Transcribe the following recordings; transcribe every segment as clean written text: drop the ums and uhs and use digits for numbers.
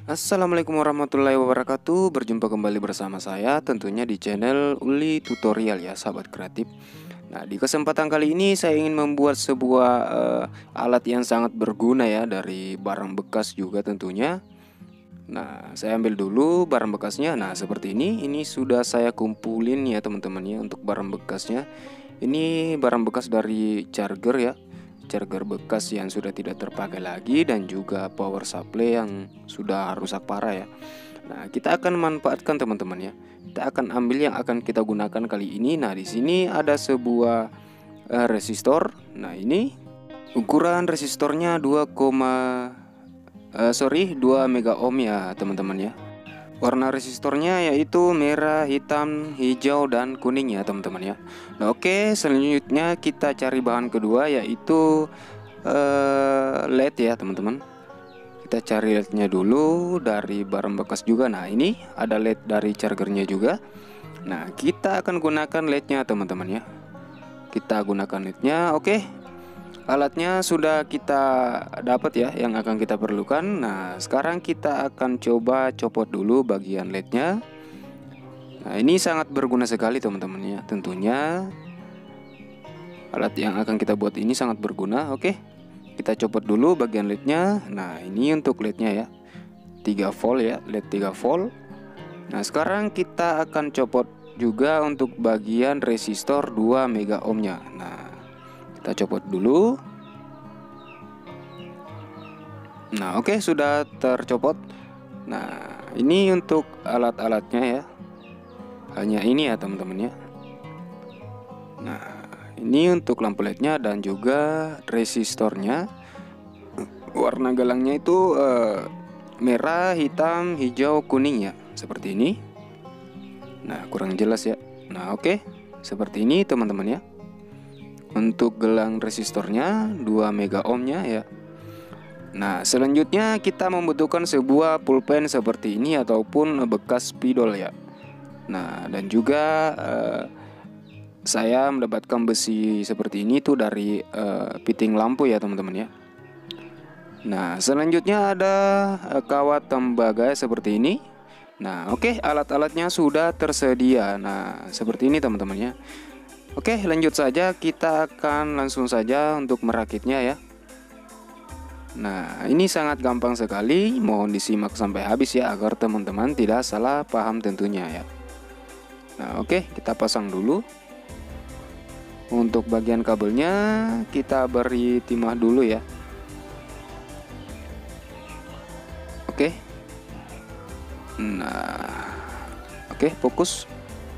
Assalamualaikum warahmatullahi wabarakatuh. Berjumpa kembali bersama saya tentunya di channel Uli Tutorial ya sahabat kreatif. Nah, di kesempatan kali ini saya ingin membuat sebuah alat yang sangat berguna ya, dari barang bekas juga tentunya. Nah, saya ambil dulu barang bekasnya. Nah, seperti ini sudah saya kumpulin ya teman-teman ya untuk barang bekasnya. Ini barang bekas dari charger ya, charger bekas yang sudah tidak terpakai lagi, dan juga power supply yang sudah rusak parah ya. Nah, kita akan manfaatkan teman-teman ya. Kita akan ambil yang akan kita gunakan kali ini. Nah, di sini ada sebuah resistor. Nah, ini ukuran resistornya 2 mega ohm ya teman-teman ya. Warna resistornya yaitu merah, hitam, hijau, dan kuning ya teman-teman ya. Nah, oke, selanjutnya kita cari bahan kedua yaitu LED ya teman-teman. Kita cari LED-nya dulu dari barang bekas juga. Nah, ini ada LED dari chargernya juga. Nah, kita akan gunakan LED-nya teman-teman ya. Kita gunakan LED-nya. Oke, alatnya sudah kita dapat ya yang akan kita perlukan. Nah, sekarang kita akan coba copot dulu bagian LED-nya. Nah, ini sangat berguna sekali teman-teman ya. Tentunya alat yang akan kita buat ini sangat berguna. Oke, kita copot dulu bagian LED-nya. Nah, ini untuk LED-nya ya, 3 volt ya, LED 3 volt. Nah, sekarang kita akan copot juga untuk bagian resistor 2 mega ohmnya. Nah, kita copot dulu. Nah, oke, sudah tercopot. Nah, ini untuk alat-alatnya ya. Hanya ini ya teman-teman ya. Nah, ini untuk lampu LED-nya dan juga resistornya. Warna galangnya itu merah, hitam, hijau, kuning ya. Seperti ini. Nah, kurang jelas ya. Nah, oke, seperti ini teman-teman ya. Untuk gelang resistornya 2 mega ohmnya ya. Nah, selanjutnya kita membutuhkan sebuah pulpen seperti ini ataupun bekas spidol ya. Nah, dan juga saya mendapatkan besi seperti ini tuh dari fitting lampu ya teman-teman ya. Nah, selanjutnya ada kawat tembaga seperti ini. Nah, oke, alat-alatnya sudah tersedia. Nah, seperti ini teman-teman ya. Oke, lanjut saja, kita akan langsung saja untuk merakitnya ya. Nah, ini sangat gampang sekali, mohon disimak sampai habis ya agar teman-teman tidak salah paham tentunya ya. Nah, oke, kita pasang dulu. Untuk bagian kabelnya kita beri timah dulu ya. Oke. Nah, oke, fokus.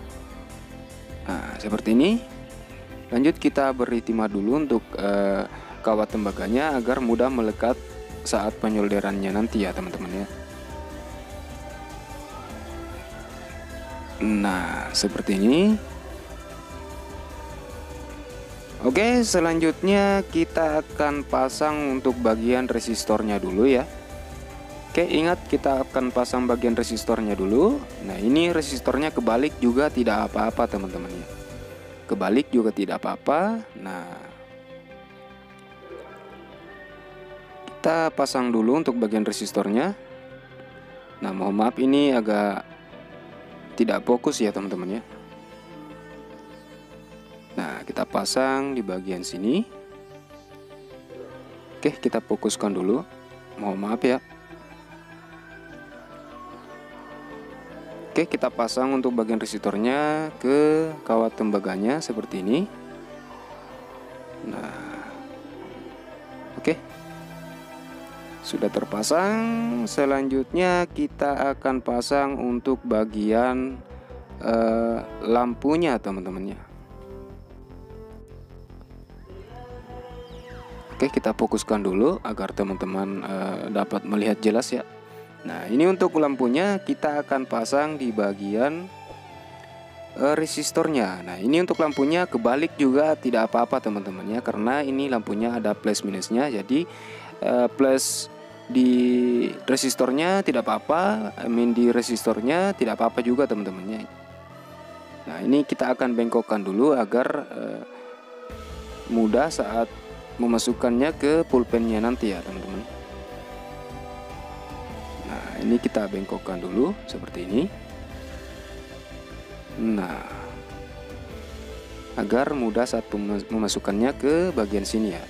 Nah, seperti ini. Lanjut kita beri timah dulu untuk kawat tembaganya agar mudah melekat saat penyolderannya nanti ya teman-teman ya. Nah, seperti ini. Oke, selanjutnya kita akan pasang untuk bagian resistornya dulu ya. Oke, ingat kita akan pasang bagian resistornya dulu. Nah, ini resistornya kebalik juga tidak apa-apa teman-teman ya. Kebalik juga tidak apa-apa. Nah, kita pasang dulu untuk bagian resistornya. Nah, mohon maaf ini agak tidak fokus ya teman-teman ya. Nah, kita pasang di bagian sini. Oke, kita fokuskan dulu. Mohon maaf ya. Oke, kita pasang untuk bagian resistornya ke kawat tembaganya seperti ini. Nah, oke, sudah terpasang. Selanjutnya kita akan pasang untuk bagian lampunya teman-teman ya. Oke, kita fokuskan dulu agar teman-teman dapat melihat jelas ya. Nah, ini untuk lampunya kita akan pasang di bagian resistornya. Nah, ini untuk lampunya kebalik juga tidak apa-apa teman-teman ya, karena ini lampunya ada plus minusnya. Jadi plus di resistornya tidak apa-apa, di resistornya tidak apa-apa juga teman-teman ya. Nah, ini kita akan bengkokkan dulu agar mudah saat memasukkannya ke pulpennya nanti ya teman-teman. Nah, ini kita bengkokkan dulu seperti ini. Nah, agar mudah saat memasukkannya ke bagian sini ya.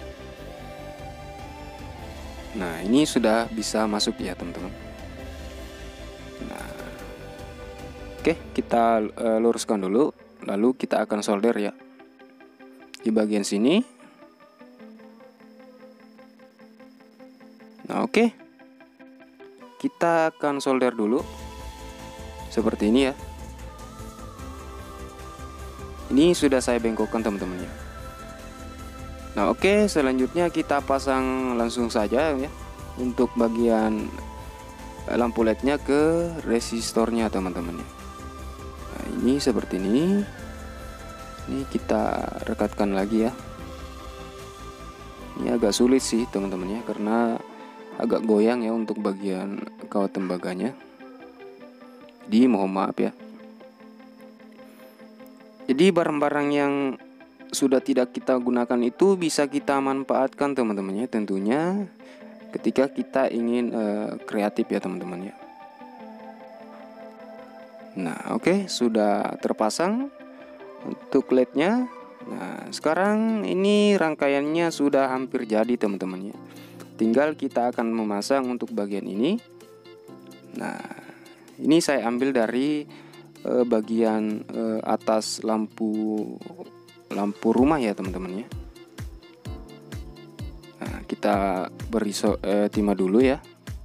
Nah, ini sudah bisa masuk ya teman-teman. Nah, oke, kita luruskan dulu, lalu kita akan solder ya di bagian sini. Nah, oke, kita akan solder dulu seperti ini ya. Ini sudah saya bengkokkan teman-teman ya. Nah, oke, selanjutnya kita pasang langsung saja ya untuk bagian lampu LED-nya ke resistornya teman-teman ya. Nah, ini seperti ini. Ini kita rekatkan lagi ya. Ini agak sulit sih teman-teman ya, karena agak goyang ya untuk bagian kawat tembaganya. Jadi mohon maaf ya. Jadi barang-barang yang sudah tidak kita gunakan itu bisa kita manfaatkan teman-teman ya, tentunya ketika kita ingin kreatif ya teman-teman ya. Nah, oke, sudah terpasang untuk LED-nya. Nah, sekarang ini rangkaiannya sudah hampir jadi teman-teman ya. Tinggal kita akan memasang untuk bagian ini. Nah, ini saya ambil dari bagian atas lampu rumah ya teman-teman ya. Nah, kita beri timah dulu ya,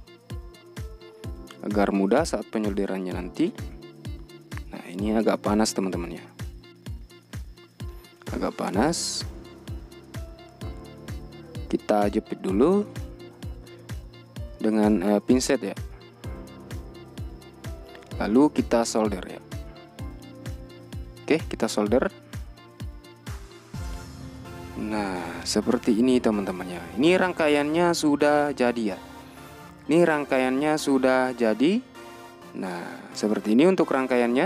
agar mudah saat penyolderannya nanti. Nah, ini agak panas teman-teman ya, agak panas. Kita jepit dulu dengan pinset ya, lalu kita solder ya. Oke, kita solder. Nah, seperti ini teman-teman ya. Ini rangkaiannya sudah jadi ya. Ini rangkaiannya sudah jadi. Nah, seperti ini untuk rangkaiannya.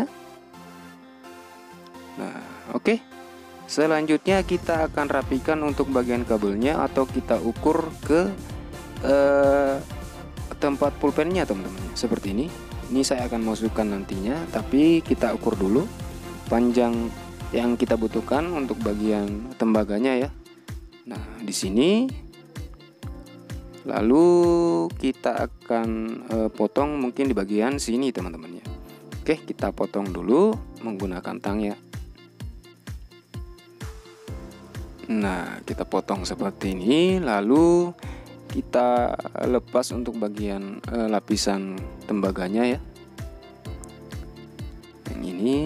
Nah, oke. Selanjutnya kita akan rapikan untuk bagian kabelnya, atau kita ukur ke tempat pulpennya teman-teman. Seperti ini. Ini saya akan masukkan nantinya, tapi kita ukur dulu panjang yang kita butuhkan untuk bagian tembaganya ya. Nah, di sini lalu kita akan potong mungkin di bagian sini teman-teman ya. Oke, kita potong dulu menggunakan tang ya. Nah, kita potong seperti ini, lalu kita lepas untuk bagian lapisan tembaganya ya. Yang ini.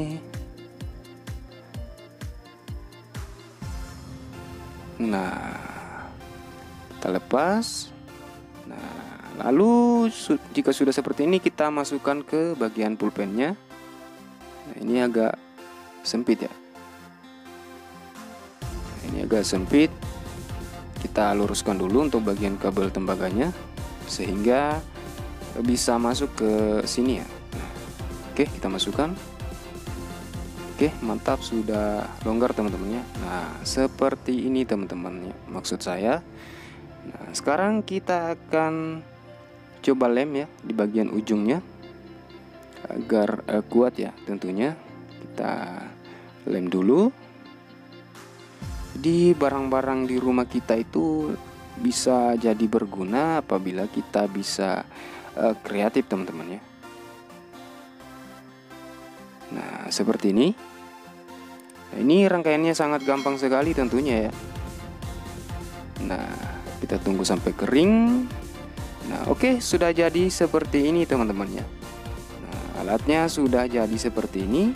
Nah, kita lepas. Nah, lalu jika sudah seperti ini, kita masukkan ke bagian pulpennya. Nah, ini agak sempit ya. Nah, ini agak sempit. Kita luruskan dulu untuk bagian kabel tembaganya sehingga bisa masuk ke sini ya. Nah, oke, kita masukkan. Oke, mantap, sudah longgar teman-temannya. Nah, seperti ini teman-teman maksud saya. Nah, sekarang kita akan coba lem ya di bagian ujungnya agar kuat ya tentunya. Kita lem dulu. Di barang-barang di rumah kita itu bisa jadi berguna apabila kita bisa kreatif teman-teman ya. Nah, seperti ini. Nah, ini rangkaiannya sangat gampang sekali tentunya ya. Nah, kita tunggu sampai kering. Nah, oke, sudah jadi seperti ini teman-teman ya. Nah, alatnya sudah jadi seperti ini.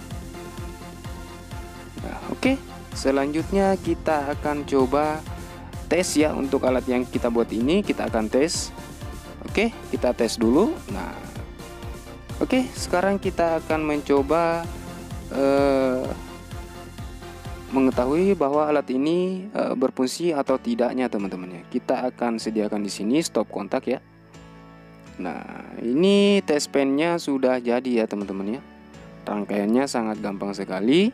Nah, oke, selanjutnya kita akan coba tes ya untuk alat yang kita buat ini. Kita akan tes. Oke, kita tes dulu. Nah, oke, sekarang kita akan mencoba mengetahui bahwa alat ini berfungsi atau tidaknya teman-teman ya. Kita akan sediakan di sini stop kontak ya. Nah, ini test pennya sudah jadi ya teman-teman ya. Rangkaiannya sangat gampang sekali.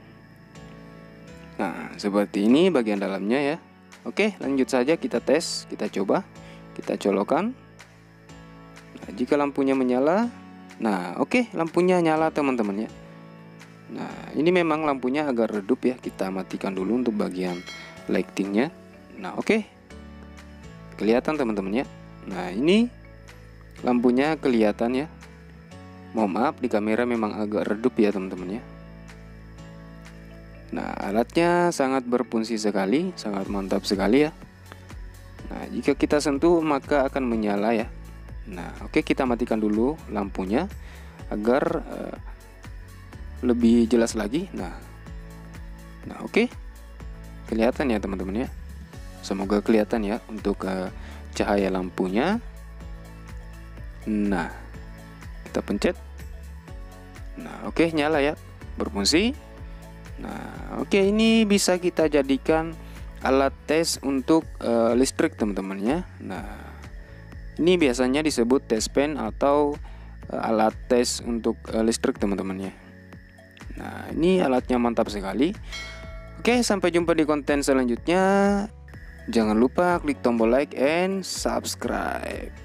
Nah, seperti ini bagian dalamnya ya. Oke, lanjut saja kita tes, kita coba. Kita colokkan. Nah, jika lampunya menyala, nah oke, lampunya nyala teman-teman ya. Nah, ini memang lampunya agak redup ya, kita matikan dulu untuk bagian lightingnya. Nah oke, kelihatan teman-teman ya. Nah, ini lampunya kelihatan ya. Mohon maaf, di kamera memang agak redup ya teman-teman ya. Nah, alatnya sangat berfungsi sekali, sangat mantap sekali ya. Nah, jika kita sentuh maka akan menyala ya. Nah, oke, kita matikan dulu lampunya agar lebih jelas lagi. Nah oke, kelihatan ya teman-teman ya. Semoga kelihatan ya untuk cahaya lampunya. Nah, kita pencet. Nah oke, nyala ya, berfungsi. Nah oke, ini bisa kita jadikan alat tes untuk listrik teman-teman ya. Nah, ini biasanya disebut test pen atau alat tes untuk listrik teman-teman ya. Nah, ini alatnya mantap sekali. Oke, sampai jumpa di konten selanjutnya. Jangan lupa klik tombol like and subscribe.